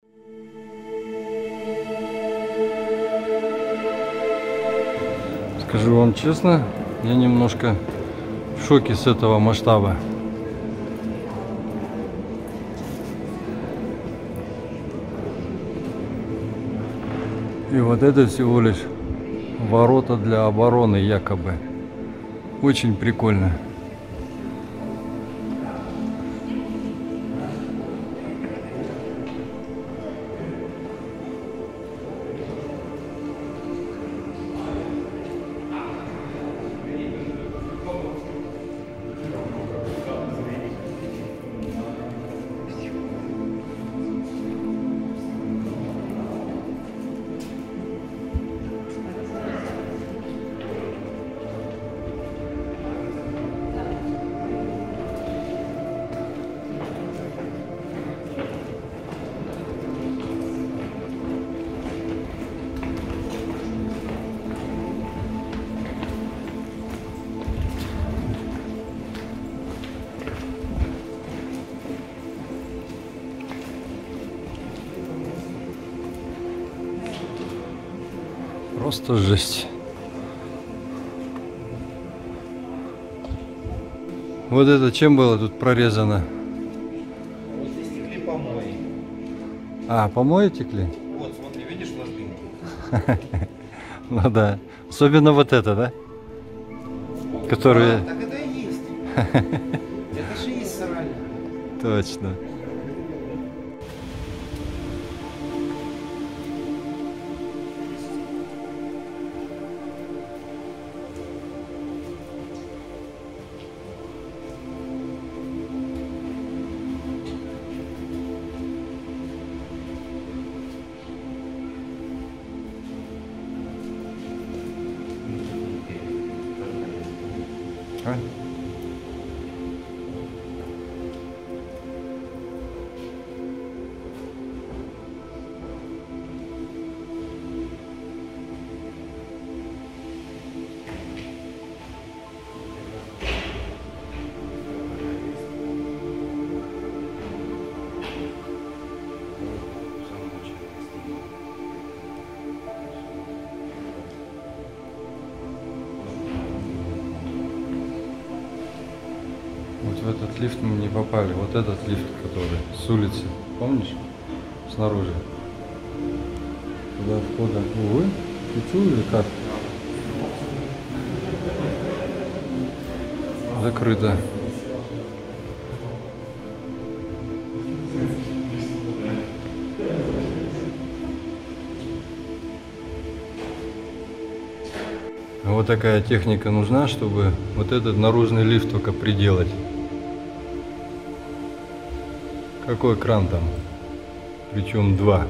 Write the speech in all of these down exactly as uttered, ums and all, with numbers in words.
Скажу вам честно, я немножко в шоке с этого масштаба. И вот это всего лишь ворота для обороны якобы. Очень прикольно. Просто жесть. Вот это чем было тут прорезано? Вот здесь текли помои. А, помои текли? Вот, смотри, видишь ложбинки? Ну да. Особенно вот это, да? Которые... А, так это и есть. Это же есть сарай. Точно. А? Вот в этот лифт мы не попали. Вот этот лифт, который с улицы, помнишь? Снаружи. Туда входа. Увы, печу или как? Закрыто. Вот такая техника нужна, чтобы вот этот наружный лифт только приделать. Какой кран там? Причем два.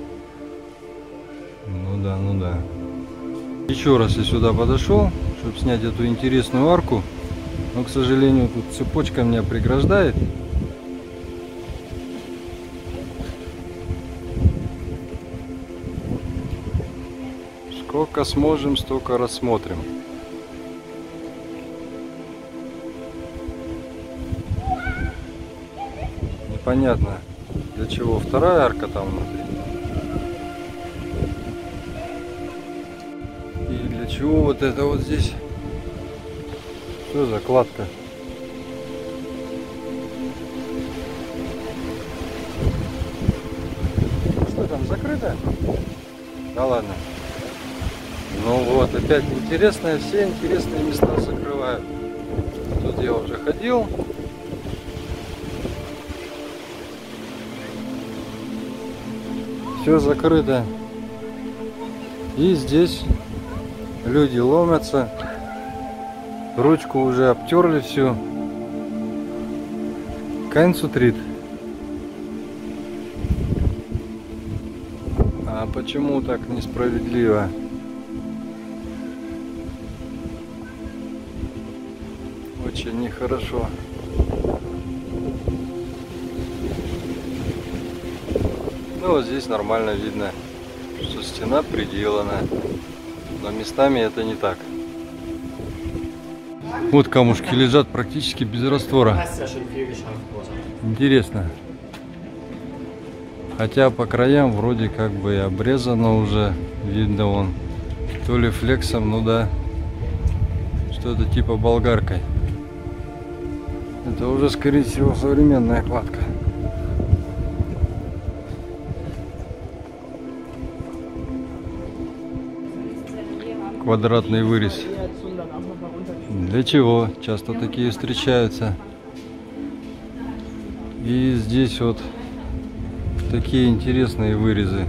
Ну да, ну да. Еще раз я сюда подошел, чтобы снять эту интересную арку. Но, к сожалению, тут цепочка меня преграждает. Сколько сможем, столько рассмотрим. Непонятно, для чего вторая арка там внутри. И для чего вот это вот здесь. Что за кладка? Что там, закрыто? Да ладно. Ну вот, опять интересное, все интересные места закрывают. Тут я уже ходил. Все закрыто. И здесь люди ломятся. Ручку уже обтерли всю. Кайнсутрит. А почему так несправедливо? Очень нехорошо. Ну вот здесь нормально видно, что стена приделана, но местами это не так. Вот камушки лежат практически без раствора. Интересно. Хотя по краям вроде как бы и обрезано уже. Видно вон. То ли флексом, ну да. Что-то типа болгаркой. Это уже, скорее всего, современная кладка. Квадратный вырез. Для чего? Часто такие встречаются. И здесь вот такие интересные вырезы.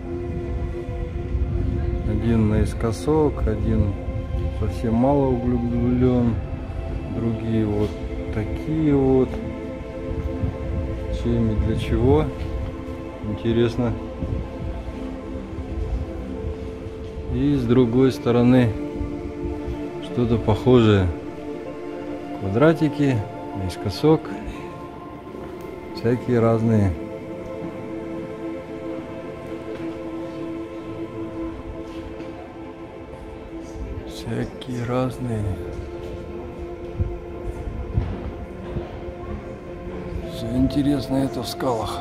Один наискосок, один совсем мало углублен, другие вот такие вот. Чем и для чего? Интересно. И с другой стороны что-то похожее. Квадратики, наискосок, всякие разные. Всякие разные. Все интересно это в скалах.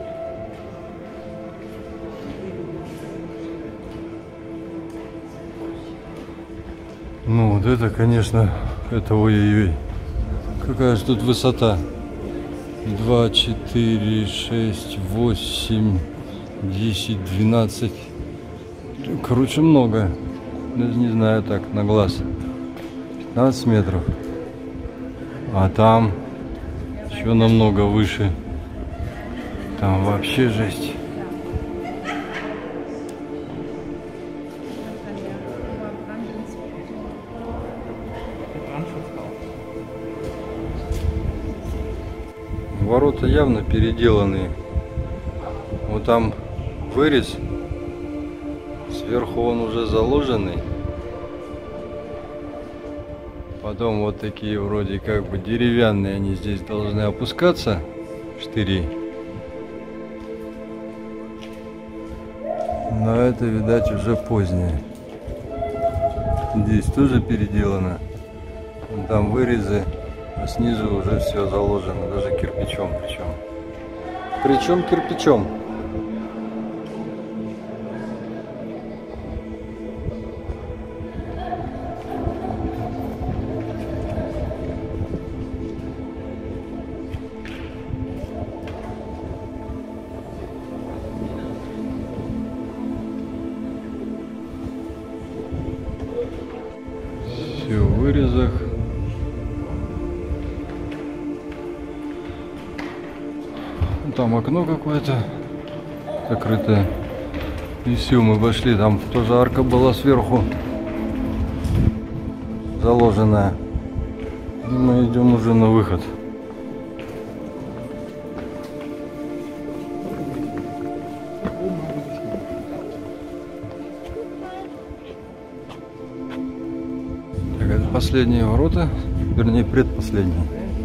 Ну вот это, конечно, это ой-ой-ой. Какая же тут высота? два, четыре, шесть, восемь, десять, двенадцать. Короче, много. Даже не знаю так, на глаз. пятнадцать метров. А там еще намного выше. Там вообще жесть. Ворота явно переделанные. Вот там вырез. Сверху он уже заложенный. Потом вот такие вроде как бы деревянные, они здесь должны опускаться, штыри. Но это, видать, уже позднее. Здесь тоже переделано. Там вырезы, а снизу уже все заложено, даже кирпичом причем. Причем кирпичом. Все в вырезах. Там окно какое-то закрытое. И все, мы пошли. Там тоже арка была сверху заложенная. И мы идем уже на выход. Так, это последние ворота, вернее предпоследние.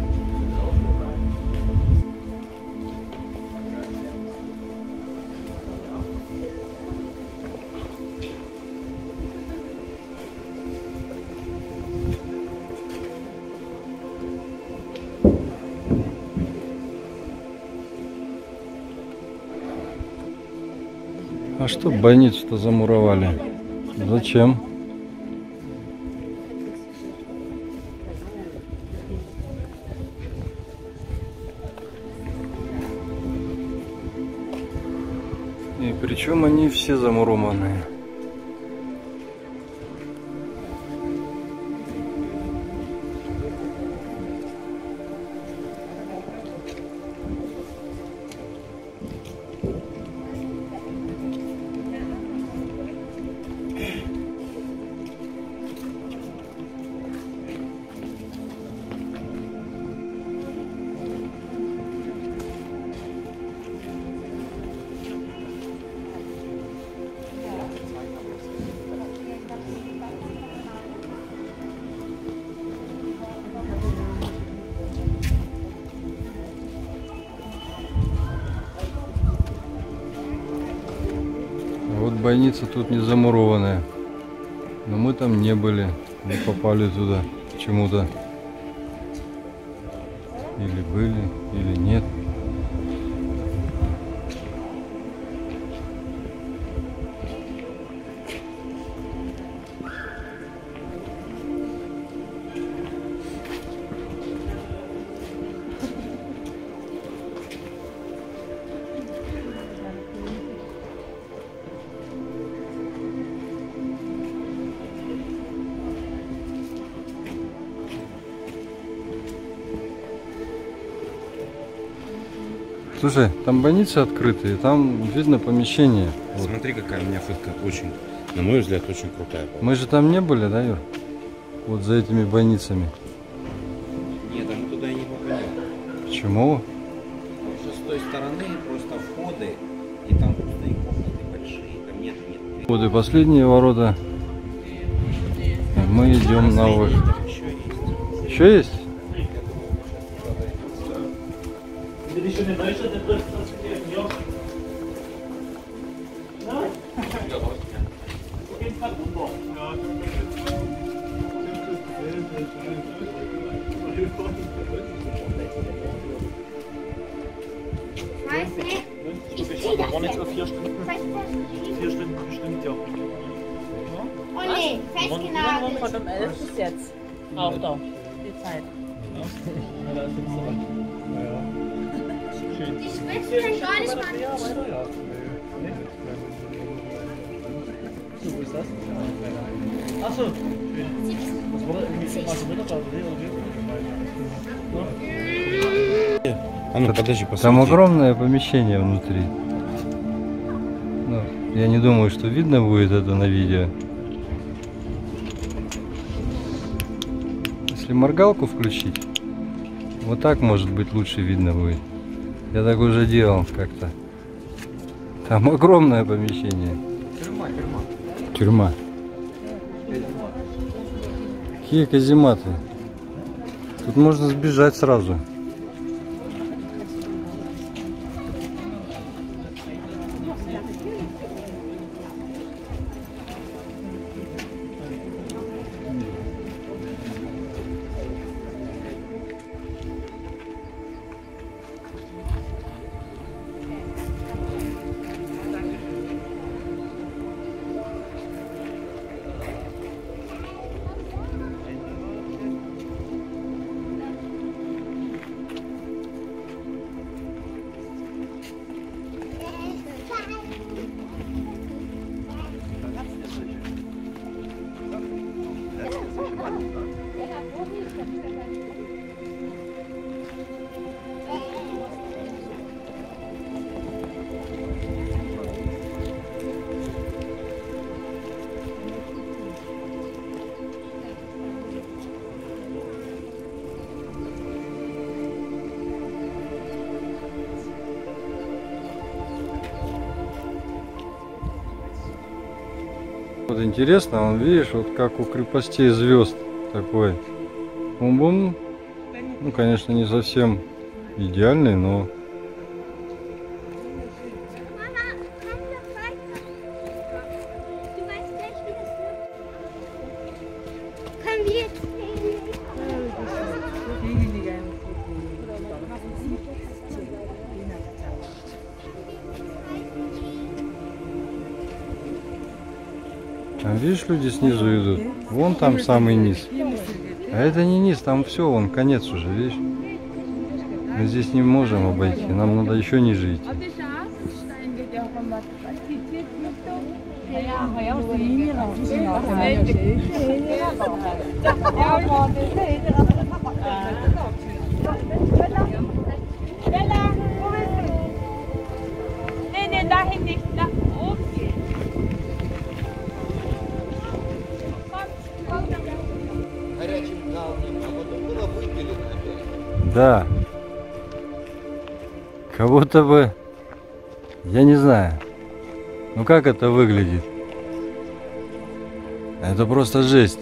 А что бойницу-то замуровали? Зачем? И причем они все замурованные. Вот бойница тут не замурованная, но мы там не были, не попали туда почему-то. Или были, или нет. Слушай, там больницы открытые, там видно помещение. Вот. Смотри, какая у меня фотка. Очень, на мой взгляд, очень крутая. Мы же там не были, да, Юр? Вот за этими больницами. Нет, мы туда и не попадем. Почему? Потому что с той стороны просто входы, и там пустые комнаты большие, там нет, нет. Вот и последние ворота. Мы идем на выход. Еще есть. Еще есть? Weiß nicht. Ich Da waren jetzt noch vier Stunden. Vier Stunden bestimmt, ja. Oh nee, Von festgenagelt. um elf bis jetzt braucht er die Zeit. Die Spitze kann gar nicht mal. So, wo ist das? Achso, schön. Was war das? Irgendwie was Mittag oder? А ну подожди, посмотри. Там огромное помещение внутри. Ну, я не думаю, что видно будет это на видео. Если моргалку включить, вот так, может быть, лучше видно будет. Я так уже делал как-то. Там огромное помещение. Тюрьма, тюрьма. Тюрьма. Какие казематы. Тут можно сбежать сразу. Вот интересно, он, видишь, вот как у крепостей звезд такой. Бум-бум. Ну, конечно, не совсем идеальный, но... Mama, komm doch weiter. Du weißt gleich, wie das wird. Können wir jetzt Там, видишь, люди снизу идут. Вон там самый низ. А это не низ, там все, вон конец уже, видишь? Мы здесь не можем обойти, нам надо еще ниже идти. Nee, nee, dahin nicht, nach oben gehen. Горячим галнем, а потом было выпилено опять. Да. Как будто бы... Я не знаю. Ну как это выглядит? Это просто жесть.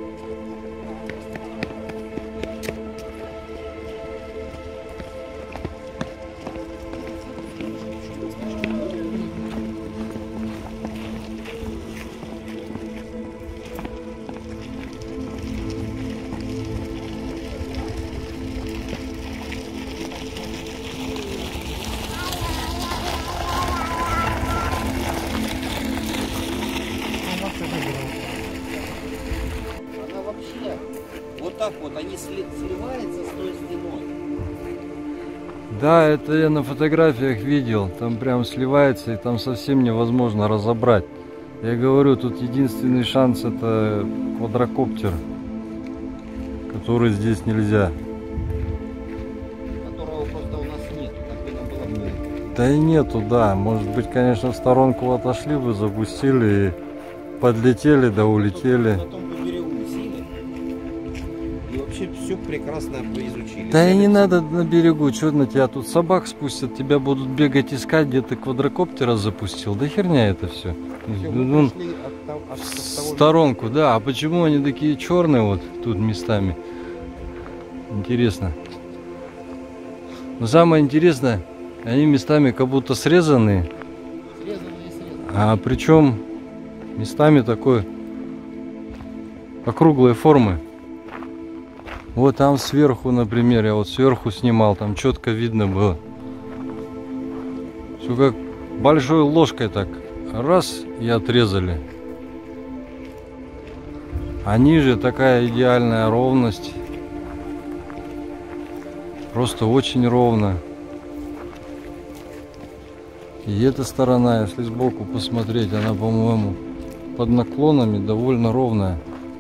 Она вообще вот так вот, они сли- сливаются с той стеной. Да, это я на фотографиях видел. Там прям сливается, и там совсем невозможно разобрать. Я говорю, тут единственный шанс — это квадрокоптер, который здесь нельзя. Которого просто у нас нет. Так бы нам было бы. Да и нету, да. Может быть, конечно, в сторонку отошли бы, запустили, и подлетели, да улетели. Потом по берегу сели и вообще все прекрасно изучили. Да и не надо на берегу, что на тебя тут собак спустят, тебя будут бегать искать, где ты квадрокоптера запустил. Да херня это все. Всё, Ну, мы пришли от там- от- от в того же- сторонку, да. А почему они такие черные вот тут местами? Интересно. Но самое интересное, они местами как будто срезанные. А причем местами такой округлой формы. Вот там сверху, например, я вот сверху снимал, там четко видно было. Все как большой ложкой так раз и отрезали. А ниже такая идеальная ровность. Просто очень ровно. И эта сторона, если сбоку посмотреть, она, по-моему, под наклонами довольно ровная.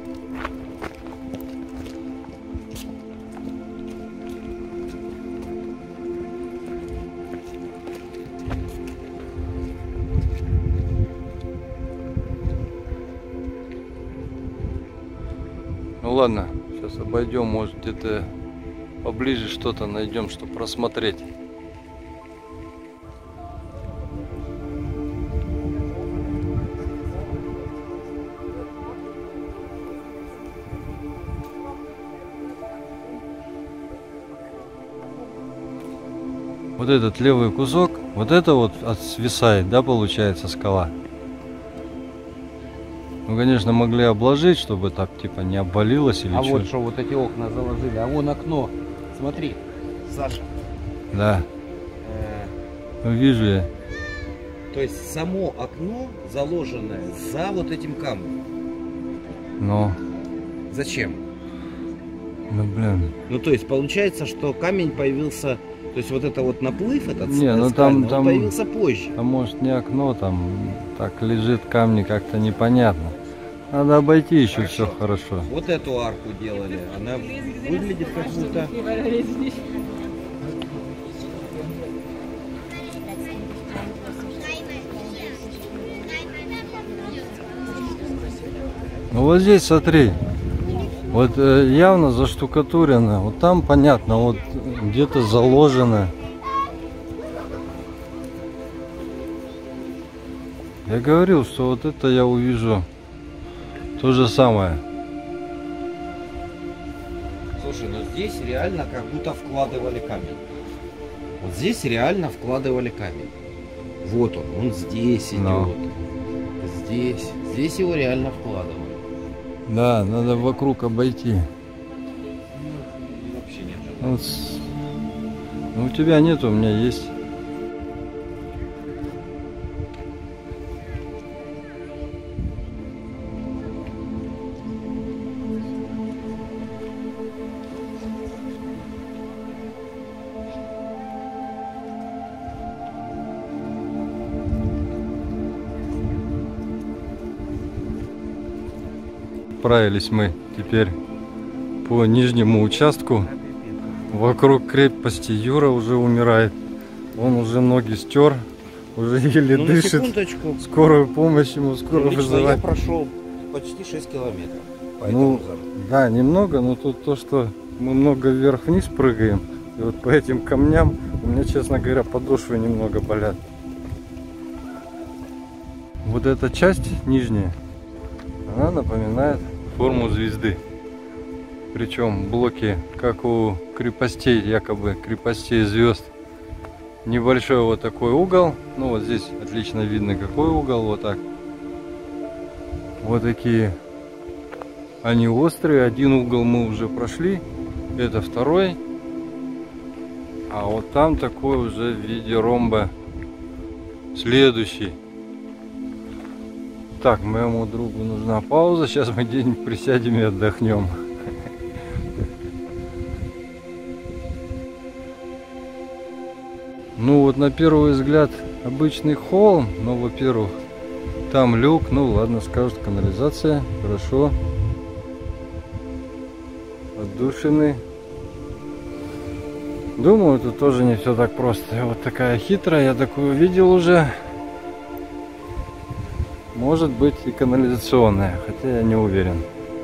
Ну ладно, сейчас обойдем, может где-то поближе что-то найдем, чтобы просмотреть. Вот этот левый кусок, вот это вот от свисает, да, получается, скала. Ну, конечно, могли обложить, чтобы так типа не обвалилось или А что. вот что, вот эти окна заложили, а вон окно. Смотри, Саша. Да, э, ну, вижу я. То есть само окно заложенное за вот этим камнем. Но, Зачем? ну блин. Ну то есть получается, что камень появился, то есть вот это вот наплыв этот Не, ну, скальный, там- он там- появился позже. А может не окно, там так лежит камни, как-то непонятно. Надо обойти еще Хорошо. все хорошо. Вот эту арку делали, она выглядит как будто... Ну вот здесь смотри, вот э, явно заштукатурено, вот там понятно, вот где-то заложено. Я говорил, что вот это я увижу то же самое. Слушай, ну здесь реально как будто вкладывали камень. Вот здесь реально вкладывали камень. Вот он, он здесь идет. Но. Здесь. Здесь его реально вкладывали. Да, надо вокруг обойти. Вообще нет. Вот с- Ну, у тебя нет, у меня есть. Отправились мы теперь по нижнему участку. Вокруг крепости Юра уже умирает. Он уже ноги стер, уже еле Ну, на дышит. секундочку. Скорую помощь ему скоро Лично я вызывать. прошел почти шесть километров. По Ну, этому замку. да, немного, но тут то, что мы много вверх-вниз прыгаем. И вот по этим камням у меня, честно говоря, подошвы немного болят. Вот эта часть нижняя, она напоминает форму звезды. Причем блоки, как у крепостей, якобы крепостей звезд. Небольшой вот такой угол. Ну вот здесь отлично видно, какой угол. Вот так. Вот такие они острые. Один угол мы уже прошли. Это второй. А вот там такой уже в виде ромба. Следующий. Так, моему другу нужна пауза. Сейчас мы где-нибудь присядем и отдохнем. Ну вот на первый взгляд обычный холм, но, во-первых, там люк, ну ладно, скажут, канализация, хорошо. Отдушины. Думаю, тут тоже не все так просто. Вот такая хитрая, я такую видел уже. Может быть и канализационная, хотя я не уверен.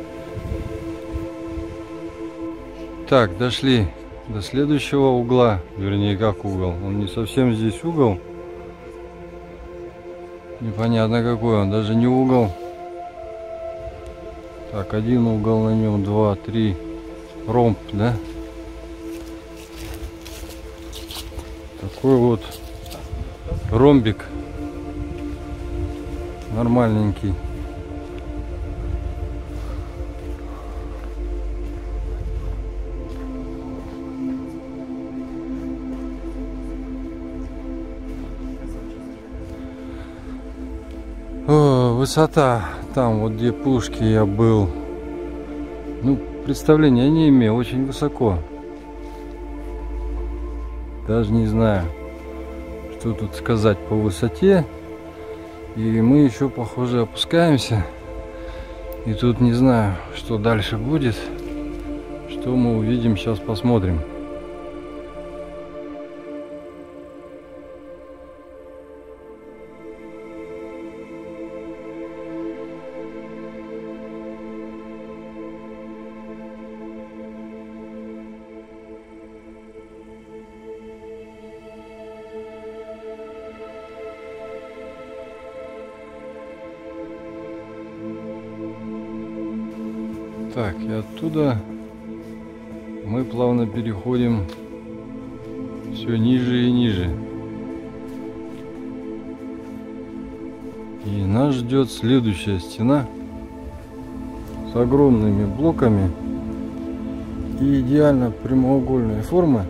Так, дошли до следующего угла. Вернее, как угол. Он не совсем здесь угол. Непонятно какой он, даже не угол. Так, один угол на нем, два, три. Ромб, да? Такой вот ромбик. Нормальненький. О, высота там, вот где пушки я был. Ну, представления не имею, очень высоко. Даже не знаю, что тут сказать по высоте. И мы еще, похоже, опускаемся. И тут не знаю, что дальше будет. Что мы увидим, сейчас посмотрим. Так, и оттуда мы плавно переходим все ниже и ниже. И нас ждет следующая стена с огромными блоками и идеально прямоугольной формы,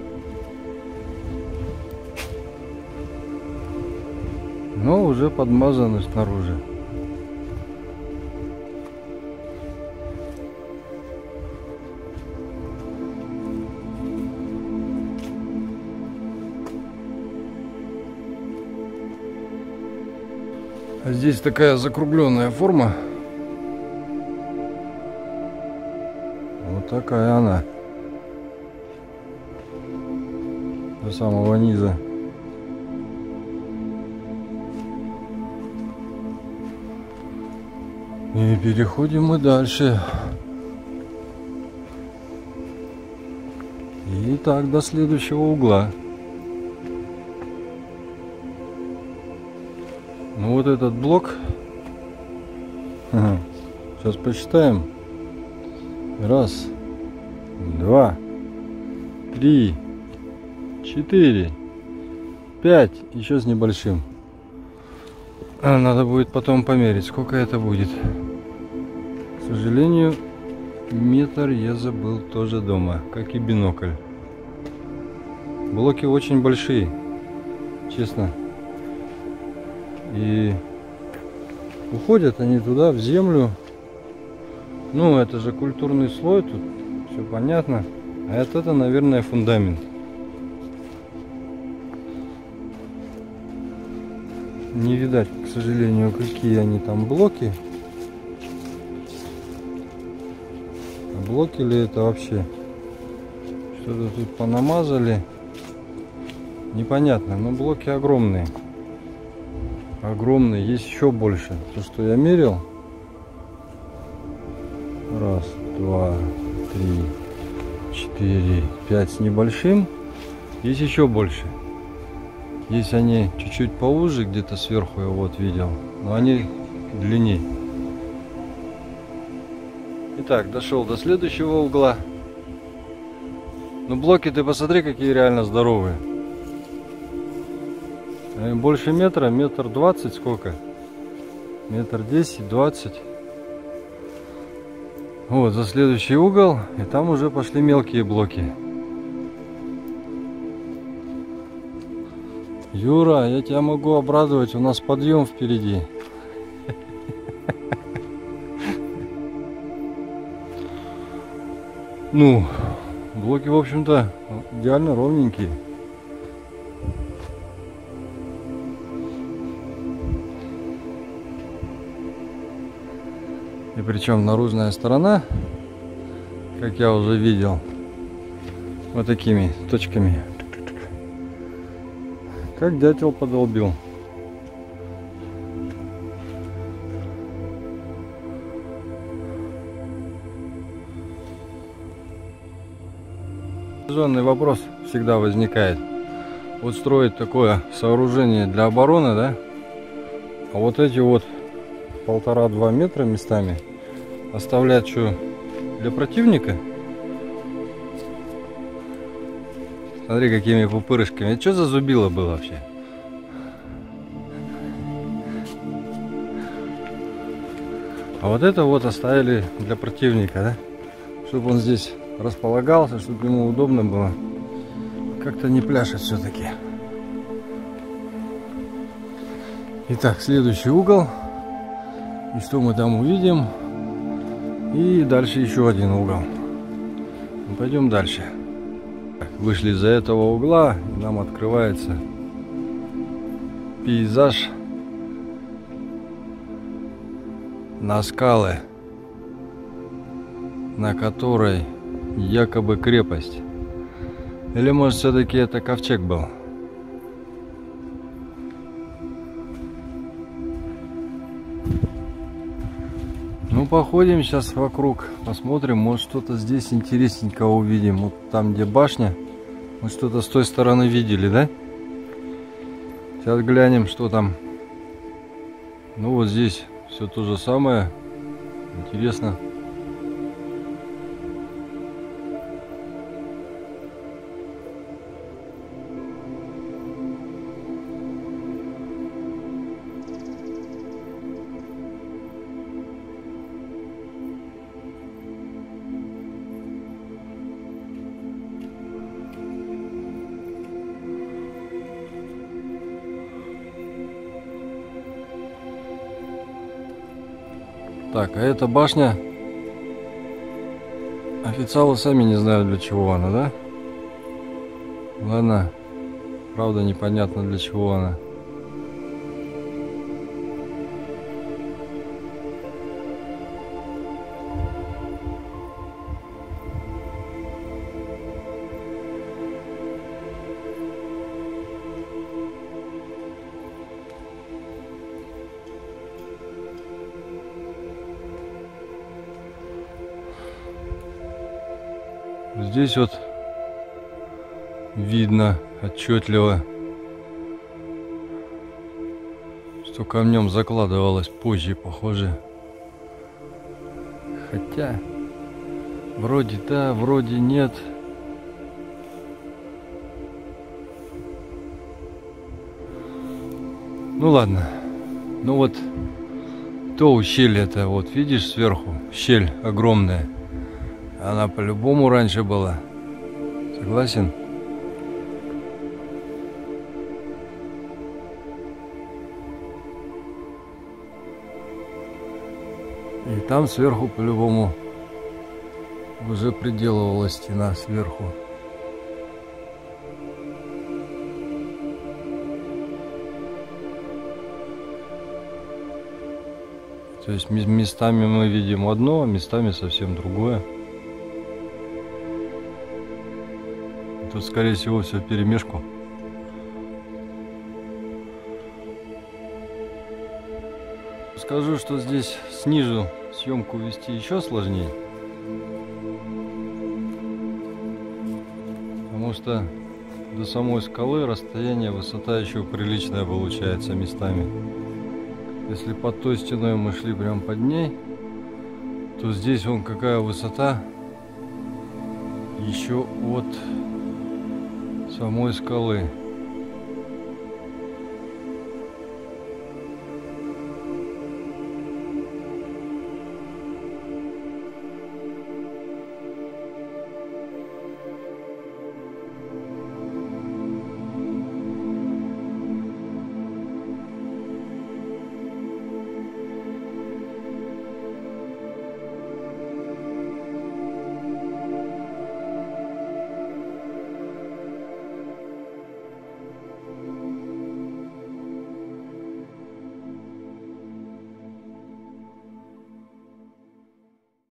но уже подмазаны снаружи. А здесь такая закругленная форма. Вот такая она. До самого низа. И переходим мы дальше. И так до следующего угла. Ну вот этот блок, ага, сейчас посчитаем. Раз, два, три, четыре, пять, еще с небольшим. А, надо будет потом померить, сколько это будет. К сожалению, метр я забыл тоже дома, как и бинокль. Блоки очень большие, честно. И уходят они туда, в землю. Ну, это же культурный слой, тут все понятно. А это, это, наверное, фундамент. Не видать, к сожалению, какие они там блоки. А блоки ли это вообще? Что-то тут понамазали. Непонятно, но блоки огромные. Огромный, есть еще больше. То, что я мерил. Раз, два, три, четыре, пять с небольшим. Есть еще больше. Есть они чуть-чуть поуже, где-то сверху я вот видел. Но они длиннее. Итак, дошел до следующего угла. Ну, блоки ты посмотри, какие реально здоровые. Больше метра, метр двадцать, сколько? Метр десять, двадцать. Вот, за следующий угол, и там уже пошли мелкие блоки. Юра, я тебя могу обрадовать, у нас подъем впереди. Ну, блоки, в общем-то, идеально ровненькие. И причем наружная сторона, как я уже видел, вот такими точками Как дятел подолбил. Резонный вопрос всегда возникает. Вот строить такое сооружение для обороны, да? А вот эти вот полтора-два метра местами оставлять что, для противника? Смотри, какими пупырышками. Это что за зубило было вообще? А вот это вот оставили для противника, да? Чтобы он здесь располагался, чтобы ему удобно было. Как-то не пляшет все-таки. Итак, следующий угол. И что мы там увидим? И дальше еще один угол. Ну, пойдем дальше. Вышли из-за этого угла, и нам открывается пейзаж на скалы, на которой якобы крепость. Или может все-таки это ковчег был? Ну, походим сейчас вокруг, посмотрим, может что-то здесь интересненького увидим. Вот там, где башня, мы что-то с той стороны видели, да? Сейчас глянем, что там. Ну, вот здесь все то же самое. Интересно. Так, а эта башня, официалы сами не знают, для чего она, да? Ладно, правда непонятно, для чего она. Здесь вот видно отчетливо, что камнем закладывалось позже, похоже. Хотя вроде да, вроде нет. Ну ладно. Ну вот то ущелье-то, вот видишь сверху, щель огромная. Она по-любому раньше была. Согласен? И там сверху по-любому уже приделывалась стена сверху. То есть местами мы видим одно, а местами совсем другое. Тут, скорее всего, все вперемешку. Скажу, что здесь снизу съемку вести еще сложнее. Потому что до самой скалы расстояние, высота еще приличная получается местами. Если под той стеной мы шли прям под ней, то здесь вон какая высота еще от самой скалы.